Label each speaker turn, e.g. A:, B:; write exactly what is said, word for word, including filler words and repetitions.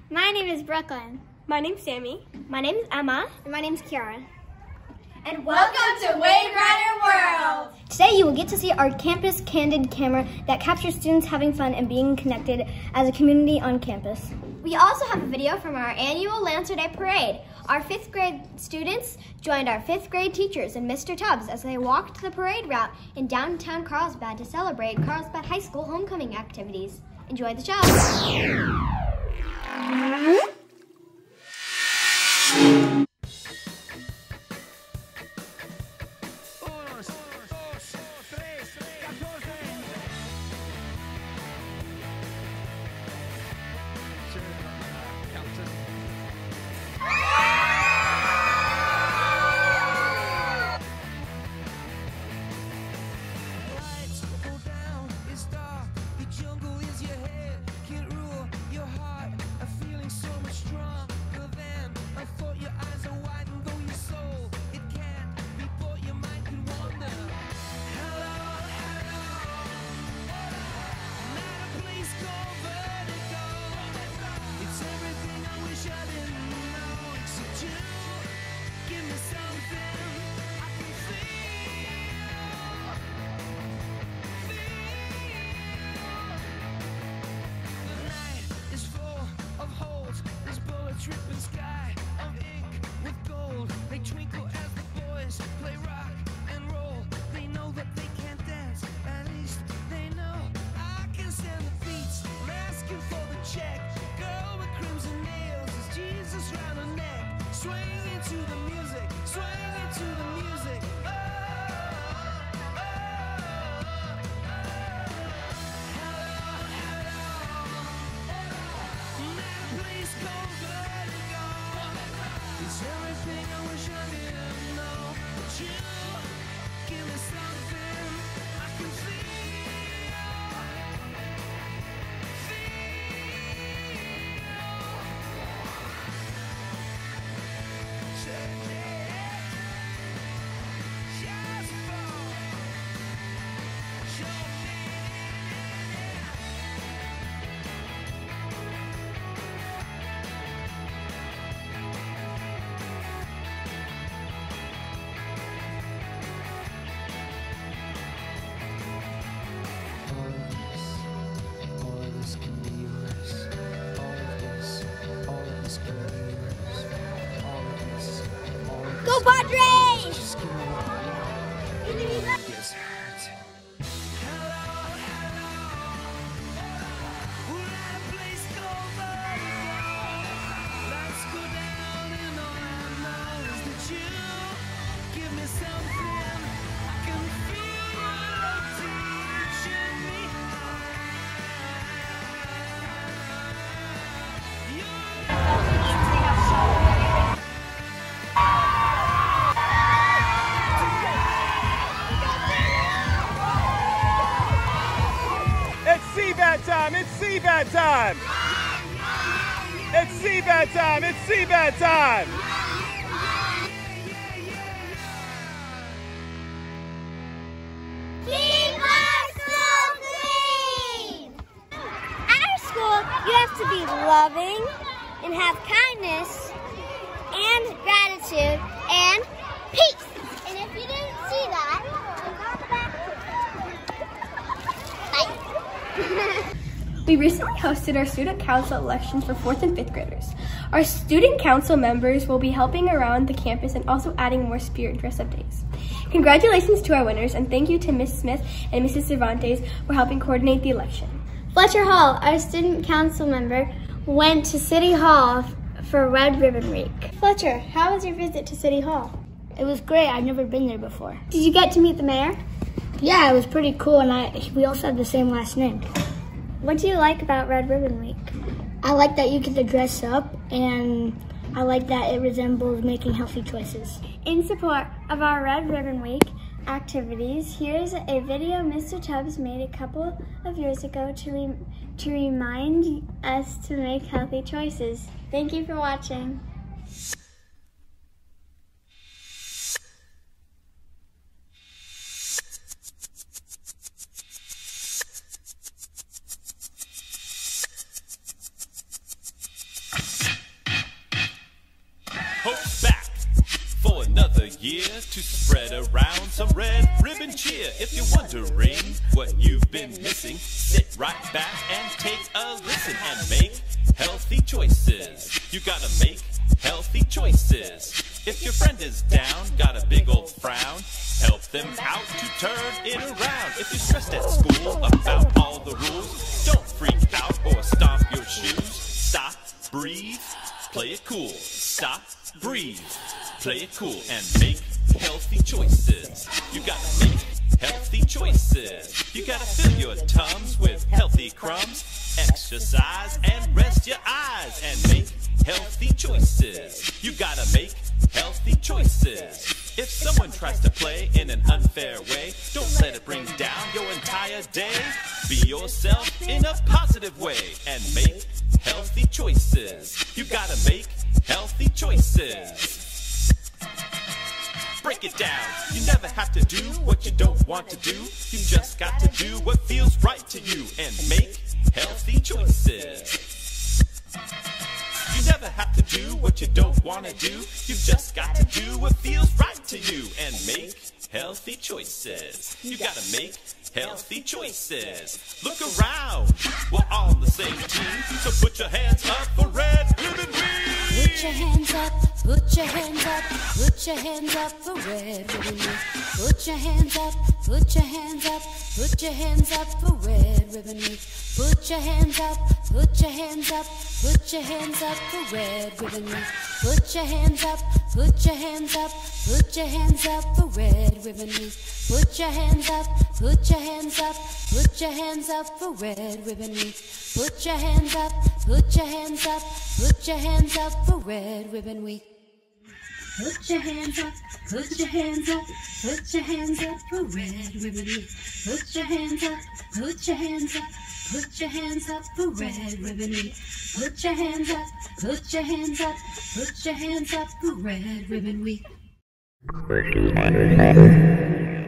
A: My name is Brooklyn.
B: My name's Sami.
A: My name is Emma. And my name is Chiara.
C: And welcome to Waverider World!
A: Today you will get to see our campus candid camera that captures students having fun and being connected as a community on campus. We also have a video from our annual Lancer Day Parade. Our fifth grade students joined our fifth grade teachers and Mister Tubbs as they walked the parade route in downtown Carlsbad to celebrate Carlsbad High School homecoming activities. Enjoy the show!
D: Dripping sky of ink with gold. They twinkle as the boys play rock and roll. They know that they can't dance, at least they know I can stand the beats. I'm asking for the check. Girl with crimson nails is Jesus round her neck. Swing into the music, swing into the music. Oh, oh, oh, oh. Hello, hello. That place called it's everything I wish I didn't know. But you give me something I can feel.
A: Go Padres!
E: Time. It's Seabad time! It's Seabad time! It's Seabad time!
A: Keep our school clean! At our school, you have to be loving and have kindness and gratitude and peace. And if you didn't see that, bye.
B: We recently hosted our student council elections for fourth and fifth graders. Our student council members will be helping around the campus and also adding more spirit dress-up days. Congratulations to our winners, and thank you to Miz Smith and Missus Cervantes for helping coordinate the election.
A: Fletcher Hall, our student council member, went to City Hall for Red Ribbon Week. Fletcher, how was your visit to City Hall?
F: It was great. I've never been there before.
A: Did you get to meet the mayor?
F: Yeah, it was pretty cool, and I we also had the same last name.
A: What do you like about Red Ribbon Week?
F: I like that you get to dress up, and I like that it resembles making healthy choices.
A: In support of our Red Ribbon Week activities, here's a video Mister Tubbs made a couple of years ago to, re to remind us to make healthy choices. Thank you for watching.
G: year to spread around some red ribbon cheer. If you're wondering what you've been missing, sit right back and take a listen and make healthy choices. You gotta make healthy choices. If your friend is down, got a big old frown, help them out to turn it around. If you're stressed at school about all the rules, don't freak out or stomp your shoes. Stop, breathe, play it cool. Stop, breathe, play it cool, and make healthy choices. You gotta make healthy choices. You gotta fill your tums with healthy crumbs. Exercise and rest your eyes and make healthy choices. You gotta make healthy choices. If someone tries to play in an unfair way, don't let it bring down your entire day. Be yourself in a positive way and make healthy choices. You gotta make healthy choices. Break it down. You never have to do what you don't want to do. You just got to do what feels right to you and make healthy choices. You never have to do what you don't want to do. You just got to do what feels right to you and make healthy choices. You gotta make healthy choices. Look around, we're all on the same team, so put your hands up for Red Ribbon Week.
H: Put your hands up, put your hands up, put your hands up for Red Ribbon Week. Put your hands up, put your hands up, put your hands up for Red Ribbon Week. Put your hands up, put your hands up, put your hands up for Red Ribbon Week. Put your hands up, put your hands up, put your hands up for Red Ribbon Week. Put your hands up, put your hands up, put your hands up for Red Ribbon Week. Put your hands up, put your hands up, put your hands up for Red Ribbon Week. Put your hands up, put your hands up, put your hands up for Red Ribbon Week. Put your hands up, put your hands up, put your hands up for Red Ribbon Week. Put your hands up, put your hands up, put your hands up for Red Ribbon Week.